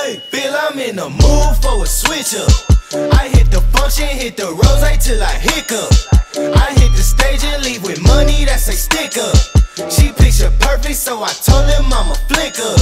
Hey, feel I'm in the mood for a switch up. I hit the function, hit the rose till I hiccup. I hit the stage and leave with money that's a stick up. She picture perfect, so I told him I'ma flick up.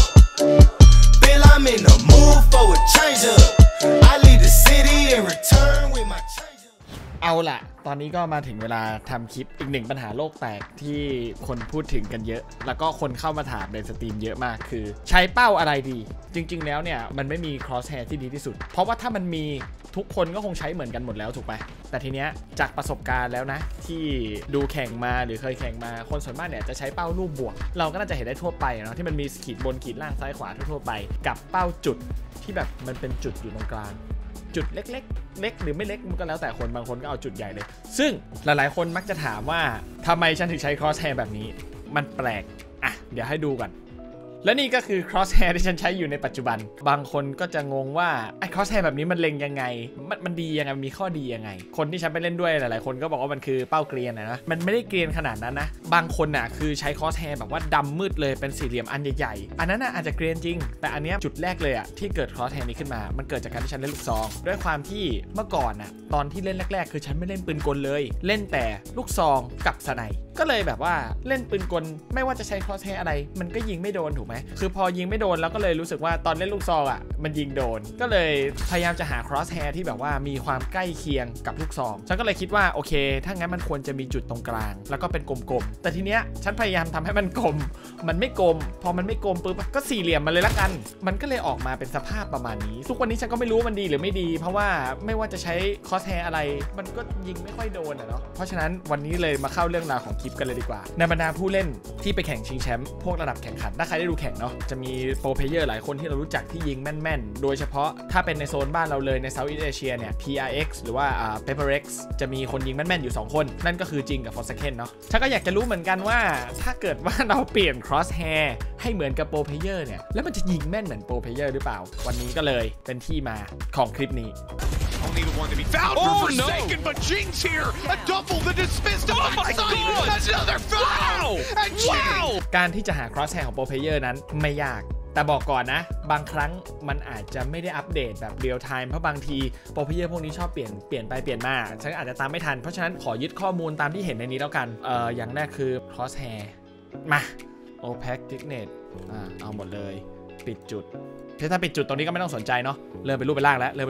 Feel I'm in the mood for a change up. I leave the city and return with my change up. เอาล่ะตอนนี้ก็มาถึงเวลาทำคลิปอีกหนึ่งปัญหาโลกแตกที่คนพูดถึงกันเยอะแล้วก็คนเข้ามาถามในสตรีมเยอะมากคือใช้เป้าอะไรดีจริงๆแล้วเนี่ยมันไม่มี crosshair ที่ดีที่สุดเพราะว่าถ้ามันมีทุกคนก็คงใช้เหมือนกันหมดแล้วถูกไหมแต่ทีเนี้ยจากประสบการณ์แล้วนะที่ดูแข่งมาหรือเคยแข่งมาคนส่วนมากเนี่ยจะใช้เป้ารูปบวกเราก็น่าจะเห็นได้ทั่วไปเนาะที่มันมีขีดบนขีดล่างซ้ายขวาทั่วไปกับเป้าจุดที่แบบมันเป็นจุดอยู่ตรงกลางจุดเล็กๆเล็กหรือไม่เล็กมันก็แล้วแต่คนบางคนก็เอาจุดใหญ่เลยซึ่งหลายๆคนมักจะถามว่าทำไมฉันถึงใช้ crosshair แบบนี้มันแปลกอ่ะเดี๋ยวให้ดูกันและนี่ก็คือ crosshair ที่ฉันใช้อยู่ในปัจจุบันบางคนก็จะงงว่าไอ้ crosshair แบบนี้มันเล็งยังไงมันดียังไงมีข้อดียังไงคนที่ฉันไปเล่นด้วยหลายๆคนก็บอกว่ามันคือเป้าเกรียนนะมันไม่ได้เกรียนขนาดนั้นนะบางคนน่ะคือใช้ crosshair แบบว่าดำมืดเลยเป็นสี่เหลี่ยมอันใหญ่ๆอันนั้นน่ะอาจจะเกรียนจริงแต่อันนี้จุดแรกเลยอ่ะที่เกิด crosshair นี้ขึ้นมามันเกิดจากการที่ฉันเล่นลูกซองด้วยความที่เมื่อก่อนน่ะตอนที่เล่นแรกๆคือฉันไม่เล่นปืนกลเลยเล่นแต่ลูกซองกับสไนก็เลยแบบว่าเล่นปืนกลไม่ว่าจะใช้ crosshair อะไรมันก็ยิงไม่โดนถูกไหมคือพอยิงไม่โดนแล้วก็เลยรู้สึกว่าตอนเล่นลูกซองอ่ะมันยิงโดนก็เลยพยายามจะหา crosshair ที่แบบว่ามีความใกล้เคียงกับลูกซองฉันก็เลยคิดว่าโอเคถ้างั้นมันควรจะมีจุดตรงกลางแล้วก็เป็นกลมๆแต่ทีเนี้ยฉันพยายามทำให้มันกลมมันไม่กลมพอมันไม่กลมปุ๊บก็สี่เหลี่ยมมาเลยละกันมันก็เลยออกมาเป็นสภาพประมาณนี้ทุกวันนี้ฉันก็ไม่รู้มันดีหรือไม่ดีเพราะว่าไม่ว่าจะใช้ crosshair อะไรมันก็ยิงไม่ค่อยโดนเนาะเพราะฉะนั้นวันนี้เลยมาเข้าเรื่องราวของคลิปกันเลยดีกว่าในบรรดาผู้เล่นที่ไปแข่งชิงแชมป์พวกระดับแข่งขันถ้าใครได้ดูแข่งเนาะจะมีโปรเพลเยอร์หลายคนที่เรารู้จักที่ยิงแม่นๆโดยเฉพาะถ้าเป็นในโซนบ้านเราเลยใน Southeast Asia เนี่ย PRX หรือว่าPepperex จะมีคนยิงแม่นๆอยู่2คนนั่นก็คือจริงกับ Forsaken เนาะถ้าก็อยากจะรู้เหมือนกันว่าถ้าเกิดว่าเราเปลี่ยน crosshair ให้เหมือนกับโปรเพลเยอร์เนี่ยแล้วมันจะยิงแม่นเหมือนโปรเพลเยอร์หรือเปล่าวันนี้ก็เลยเป็นที่มาของคลิปนี้ Only the one to be fouled for Forsaken, but Jing's here. A double that dismissed him. Oh my God! That's another foul. And wow! การที่จะหา crosshair ของโปรเพลเยอร์นั้นไม่ยากแต่บอกก่อนนะบางครั้งมันอาจจะไม่ได้อัปเดตแบบเรียลไทม์เพราะบางทีโปรเพลเยอร์พวกนี้ชอบเปลี่ยนไปเปลี่ยนมาฉันอาจจะตามไม่ทันเพราะฉะนั้นขอยึดข้อมูลตามที่เห็นในนี้แล้วกันอย่างแรกคือ crosshair มา opaque thickness เอาหมดเลยปิดจุดถ้าปิดจุดตรงนี้ก็ไม่ต้องสนใจเนาะเริ่มเป็นรูปเป็นร่างแล้ว1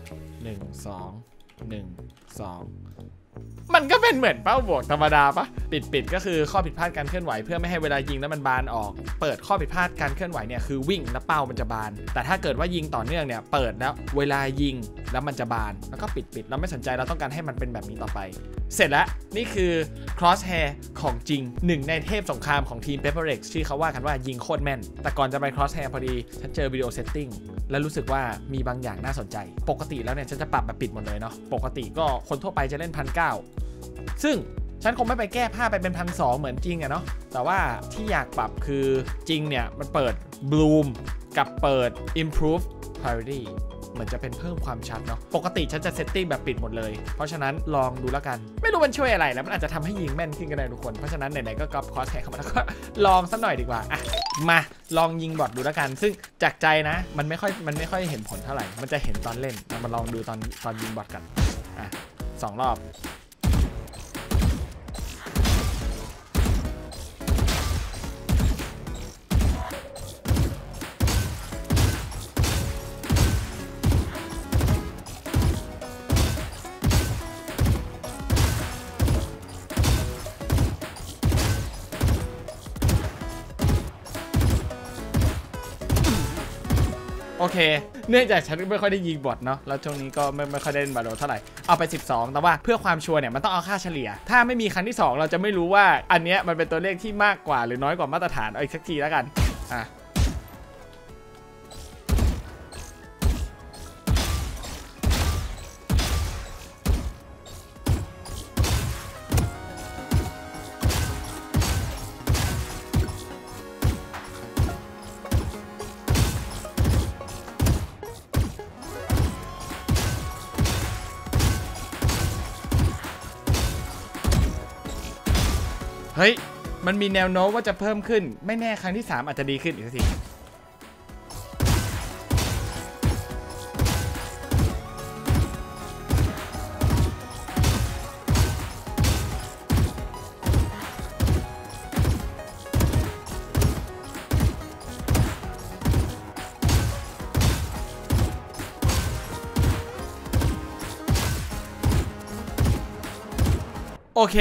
2 1 2มันก็เป็นเหมือนเป้าบวกธรรมดาปะปิดก็คือข้อผิดพลาดการเคลื่อนไหวเพื่อไม่ให้เวลายิงแล้วมันบานออกเปิดข้อผิดพลาดการเคลื่อนไหวเนี่ยคือวิ่งแล้วเป้ามันจะบานแต่ถ้าเกิดว่ายิงต่อเนื่องเนี่ยเปิดแล้วเวลายิงแล้วมันจะบานแล้วก็ปิดเราไม่สนใจเราต้องการให้มันเป็นแบบนี้ต่อไปเสร็จแล้วนี่คือ crosshair ของจริงหนึ่งในเทพสงครามของทีม Pepperex ที่เขาว่ากันว่ายิงโคตรแม่นแต่ก่อนจะไป crosshair พอดีฉันเจอวิดีโอเซตติ้งแล้วรู้สึกว่ามีบางอย่างน่าสนใจปกติแล้วเนี่ยฉันจะปรับแบบปิดหมดเลยเนาะปกติก็คนทั่วไปจะเล่น 1,900 ซึ่งฉันคงไม่ไปแก้ผ้าไปเป็น 1,200 เหมือนจริงอะเนาะแต่ว่าที่อยากปรับคือจริงเนี่ยมันเปิด bloom กับเปิด improve clarity เหมือนจะเป็นเพิ่มความชัดเนาะปกติฉันจะเซตติ้งแบบปิดหมดเลยเพราะฉะนั้นลองดูแล้วกันไม่รู้มันช่วยอะไรแล้วมันอาจจะทำให้ยิงแม่นขึ้นก็ได้ทุกคนเพราะฉะนั้นไหนๆก็ก๊อป crosshair เข้ามาแล้วก็ลองสักหน่อยดีกว่าอะมาลองยิงบอทดูแล้วกันซึ่งจากใจนะมันไม่ค่อยเห็นผลเท่าไหร่มันจะเห็นตอนเล่นมาลองดูตอนยิงบอทกันอ่ะ2 รอบโอเคเนื่องจากฉันไม่ค่อยได้ยิงบอทเนาะแล้วช่วงนี้ก็ไม่ค่อยได้เล่นบาโลเท่าไหร่เอาไป12แต่ว่าเพื่อความชัวร์เนี่ยมันต้องเอาค่าเฉลี่ยถ้าไม่มีครั้งที่2เราจะไม่รู้ว่าอันเนี้ยมันเป็นตัวเลขที่มากกว่าหรือน้อยกว่ามาตรฐานเอาอีกสักทีแล้วกันอ่ะเฮ้ยมันมีแนวโน้มว่าจะเพิ่มขึ้นไม่แน่ครั้งที่3อาจจะดีขึ้นอีกทีโอเค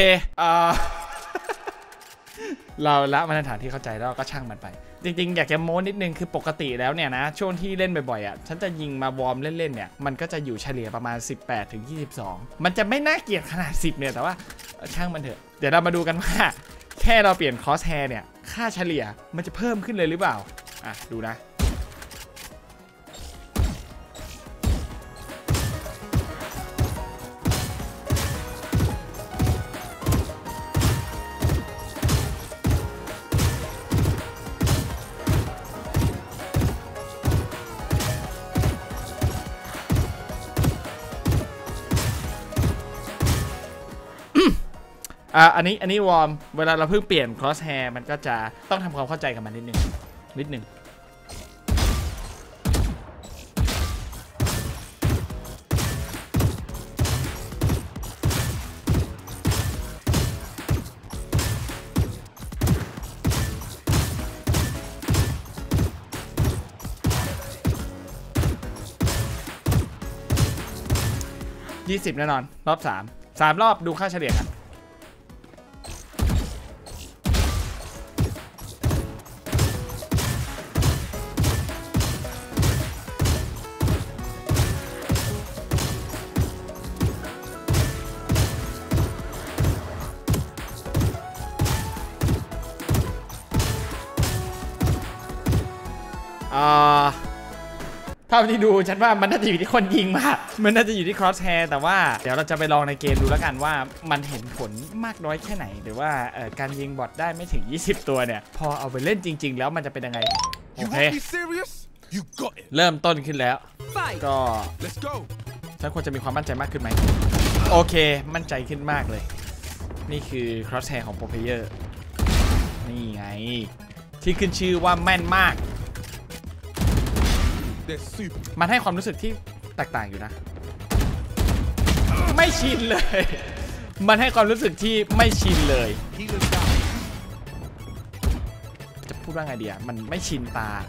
เราละมาตรฐานที่เข้าใจแล้วก็ช่างมันไปจริงๆอยากจะโม้นิดนึงคือปกติแล้วเนี่ยนะช่วงที่เล่นบ่อยๆอ่ะฉันจะยิงมาวอร์มเล่นๆเนี่ยมันก็จะอยู่เฉลี่ยประมาณ18 ถึง 22มันจะไม่น่าเกลียดขนาด10เนี่ยแต่ว่าช่างมันเถอะเดี๋ยวเรามาดูกันว่าแค่เราเปลี่ยนคอสแฮร์เนี่ยค่าเฉลี่ยมันจะเพิ่มขึ้นเลยหรือเปล่าอ่ะดูนะอันนี้วอร์มเวลาเราเพิ่งเปลี่ยน crosshair มันก็จะต้องทำความเข้าใจกับมันนิดนึง20แน่นอนรอบ3รอบดูค่าเฉลี่ยกันเท่าที่ดูฉันว่ามันน่าจะอยู่ที่คนยิงมากมันน่าจะอยู่ที่ crosshair แต่ว่าเดี๋ยวเราจะไปลองในเกมดูแล้วกันว่ามันเห็นผลมากน้อยแค่ไหนหรือว่าการยิงบอทได้ไม่ถึง20ตัวเนี่ยพอเอาไปเล่นจริงๆแล้วมันจะเป็นยังไงโอเคเริ่มต้นขึ้นแล้วก็ฉันควรจะมีความมั่นใจมากขึ้นไหมโอเคมั่นใจขึ้นมากเลยนี่คือ crosshair ของ pro player นี่ไงที่ขึ้นชื่อว่าแม่นมากมันให้ความรู้สึกที่แตกต่างอยู่นะไม่ชินเลยมันให้ความรู้สึกที่ไม่ชินเลยจะพูดว่าไงดีอะมันไม่ชินตา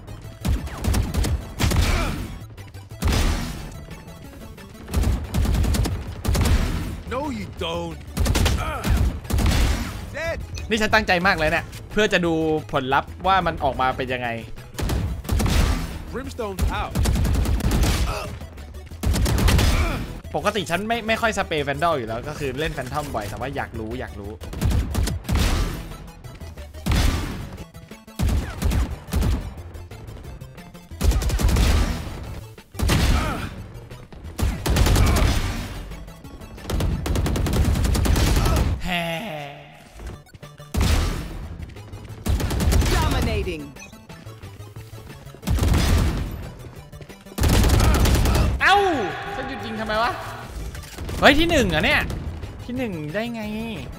นี่ฉันตั้งใจมากเลยเนี่ยเพื่อจะดูผลลัพธ์ว่ามันออกมาเป็นยังไงปกติฉันไม่ค่อยสเปรย์แฟนดอลอยู่แล้วก็คือเล่นแฟนทอมบ่อยแต่ว่าอยากรู้ฉันหยุดยิงทำไมวะเฮ้ยที่1อ่ะเนี่ยที่1ได้ไง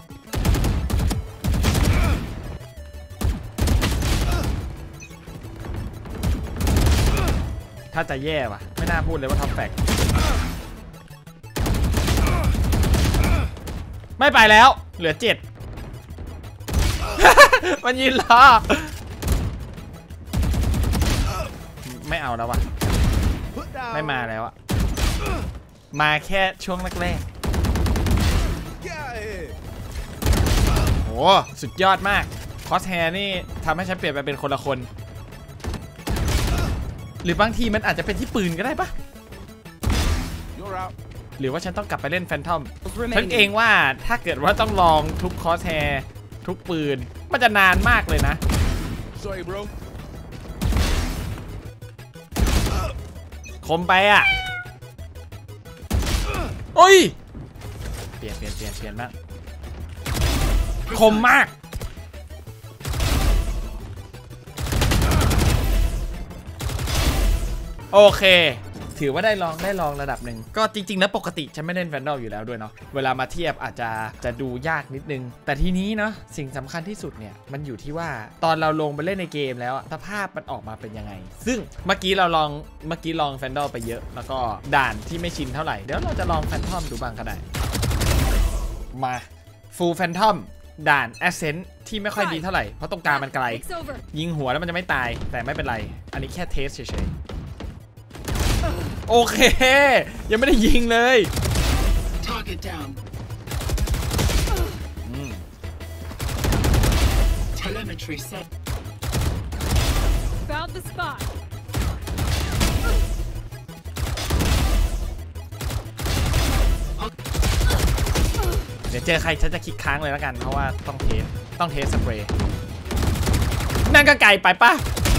ถ้าจะแย่ว่ะไม่น่าพูดเลยว่าท็อปแฟกไม่ไปแล้วเหลือ7มันยืนรอไม่เอาแล้วว่ะไม่มาแล้วอะมาแค่ช่วงแรกๆโอ้สุดยอดมากคอสแฮร์นี่ทำให้ฉันเปลี่ยนไปเป็นคนละคนหรือบางทีมันอาจจะเป็นที่ปืนก็ได้ปะหรือว่าฉันต้องกลับไปเล่นแฟนทอมฉันเองว่าถ้าเกิดว่าต้องลองทุกคอสแฮร์ทุกปืนมันจะนานมากเลยนะคมไปอ่ะโอ้ยเปลี่ยนบ้างคมมากโอเคถือว่าได้ลองระดับหนึ่งก็จริงๆแล้วปกติฉันไม่เล่นแฟนดอลอยู่แล้วด้วยเนาะเวลามาเทียบอาจจะดูยากนิดนึงแต่ทีนี้เนาะสิ่งสำคัญที่สุดเนี่ยมันอยู่ที่ว่าตอนเราลงไปเล่นในเกมแล้วสภาพมันออกมาเป็นยังไงซึ่งเมื่อกี้ลองแฟนดอลไปเยอะแล้วก็ด่านที่ไม่ชินเท่าไหร่เดี๋ยวเราจะลองแฟนทอมดูบ้างก็ได้มาฟูลแฟนทอมด่านแอสเซนต์ที่ไม่ค่อยดีเท่าไหร่เพราะตรงกลางมันไกลยิงหัวแล้วมันจะไม่ตายแต่ไม่เป็นไรอันนี้แค่เทสเฉยโอเคยังไม่ได้ยิงเลย Telemetry set. Found the spot. เดี๋ยวเจอใครฉันจะคลิกค้างเลยแล้วกันเพราะว่าต้องเทสสเปรย์นั่นก็ไกลไปป่ะ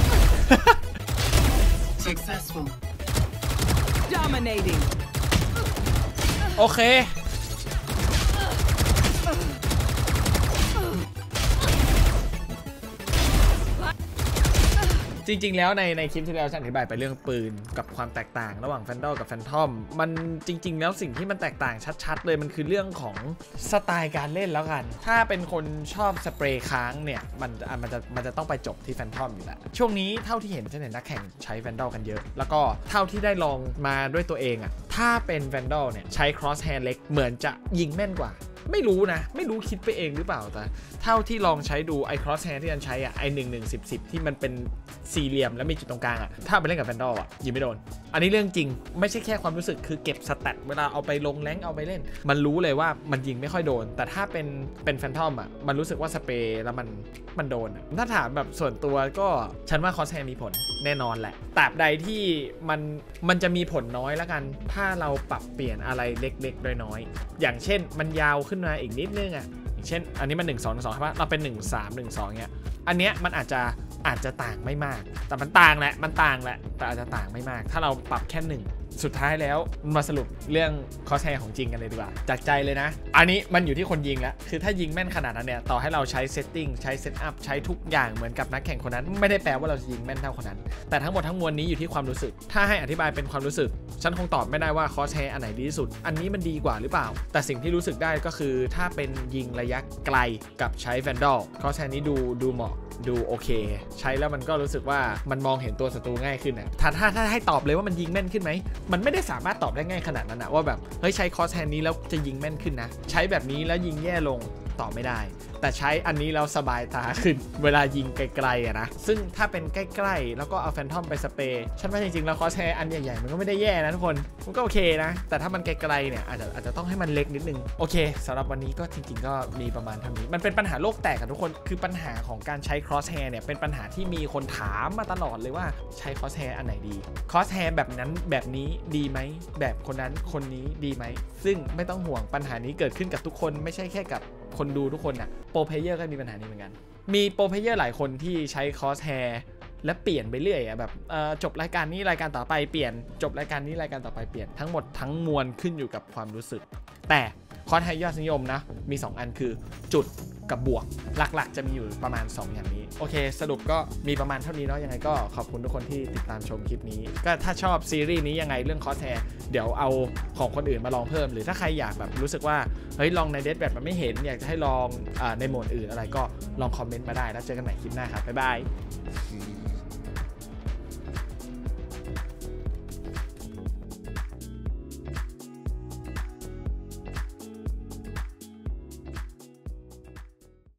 Successful. Dominating. โอเคจริงๆแล้วในคลิปที่แล้วฉันอธิบายไปเรื่องปืนกับความแตกต่างระหว่างแฟนดอลกับแฟนทอมมันจริงๆแล้วสิ่งที่มันแตกต่างชัดๆเลยมันคือเรื่องของสไตล์การเล่นแล้วกันถ้าเป็นคนชอบสเปรย์ค้างเนี่ยมันจะต้องไปจบที่แฟนทอมอยู่แล้วช่วงนี้เท่าที่เห็นฉันเห็นนักแข่งใช้แฟนดอลกันเยอะแล้วก็เท่าที่ได้ลองมาด้วยตัวเองอะถ้าเป็นแฟนดอลเนี่ยใช้ครอสแฮร์เล็กเหมือนจะยิงแม่นกว่าไม่รู้นะไม่รู้คิดไปเองหรือเปล่าแต่เท่าที่ลองใช้ดูไอ้ cross hair ที่ฉันใช้อ่ะไอ้11-10ที่มันเป็นสี่เหลี่ยมแล้วมีจุดตรงกลางอ่ะถ้าไปเล่นกับแฟนดอลอ่ะยิงไม่โดนอันนี้เรื่องจริงไม่ใช่แค่ความรู้สึกคือเก็บสแตทเวลาเอาไปลงแรงเอาไปเล่นมันรู้เลยว่ามันยิงไม่ค่อยโดนแต่ถ้าเป็นแฟนทอมอ่ะมันรู้สึกว่าสเปรย์แล้วมันโดนถ้าถามแบบส่วนตัวก็ฉันว่า cross hair มีผลแน่นอนแหละตราบใดที่มันจะมีผลน้อยแล้วกันถ้าเราปรับเปลี่ยนอะไรเล็กๆน้อยๆอย่างเช่นมันยาวขึ้นมาอีกนิดนึงอ่ะอย่างเช่นอันนี้มัน1-2-1-2ใช่ปะเราเป็น1-3-1-2เงี้ยอันเนี้ยมันอาจจะต่างไม่มากแต่มันต่างแหละแต่อาจจะต่างไม่มากถ้าเราปรับแค่1สุดท้ายแล้วมาสรุปเรื่องคอสแฮร์ของจริงกันเลยดีกว่าจากใจเลยนะอันนี้มันอยู่ที่คนยิงแล้วคือถ้ายิงแม่นขนาดนั้นเนี่ยต่อให้เราใช้เซตติ้งใช้เซตอัพใช้ทุกอย่างเหมือนกับนักแข่งคนนั้นไม่ได้แปลว่าเราจะยิงแม่นเท่าคนนั้นแต่ทั้งหมดทั้งมวลนี้อยู่ที่ความรู้สึกถ้าให้อธิบายเป็นความรู้สึกฉันคงตอบไม่ได้ว่าคอสแฮร์อันไหนดีที่สุดอันนี้มันดีกว่าหรือเปล่าแต่สิ่งที่รู้สึกได้ก็คือถ้าเป็นยิงระยะไกลกับใช้แวนดอลคอสแฮร์นี้ดูเหมาะดูโอเคใช้แล้วมันก็รู้สึกว่ามันมองเห็นตัวศัตรูง่ายขึ้นนะถ้าให้ตอบเลยว่ามันยิงแม่นขึ้นไหมมันไม่ได้สามารถตอบได้ง่ายขนาดนั้นนะว่าแบบเฮ้ยใช้คอสแฮนนี้แล้วจะยิงแม่นขึ้นนะใช้แบบนี้แล้วยิงแย่ลงตอบไม่ได้แต่ใช้อันนี้แล้วสบายตาขึ้นเวลายิงไกลๆอะนะซึ่งถ้าเป็นใกล้ๆแล้วก็เอาแฟนทอมไปสเปรย์ฉันว่าจริงๆแล้วคอสแฮร์อันใหญ่ๆมันก็ไม่ได้แย่นะทุกคนมันก็โอเคนะแต่ถ้ามันไกลๆเนี่ยอาจจะต้องให้มันเล็กนิดนึงโอเคสำหรับวันนี้ก็จริงๆก็มีประมาณเท่านี้มันเป็นปัญหาโลกแตกกันทุกคนคือปัญหาของการใช้คอสแฮร์เนี่ยเป็นปัญหาที่มีคนถามมาตลอดเลยว่าใช้คอสแฮร์อันไหนดีคอสแฮร์แบบนั้นแบบนี้ดีไหมแบบคนนั้นคนนี้ดีไหมซึ่งไม่ต้องห่วงปัญหานี้เกิดขึ้นกับทุกคนไม่ใช่แค่กับคนดูทุกคนนะโปรเพลเยอร์ก็มีปัญหานี้เหมือนกันมีโปรเพลเยอร์หลายคนที่ใช้คอสแฮร์และเปลี่ยนไปเรื่อยแบบจบรายการนี้รายการต่อไปเปลี่ยนจบรายการนี้รายการต่อไปเปลี่ยนทั้งหมดทั้งมวลขึ้นอยู่กับความรู้สึกแต่คอสแฮร์ยอดนิยมนะมี2อันคือจุดกับบวกหลักๆจะมีอยู่ประมาณ2อย่างนี้โอเคสรุปก็มีประมาณเท่านี้เนาะยังไงก็ขอบคุณทุกคนที่ติดตามชมคลิปนี้ก็ถ้าชอบซีรีส์นี้ยังไงเรื่องคอสแฮร์เดี๋ยวเอาของคนอื่นมาลองเพิ่มหรือถ้าใครอยากแบบรู้สึกว่าเฮ้ยลองในเดทแบบมันไม่เห็นอยากจะให้ลองในโหมดอื่นอะไรก็ลองคอมเมนต์มาได้แล้วเจอกันใหม่คลิปหน้าครับบ๊ายบาย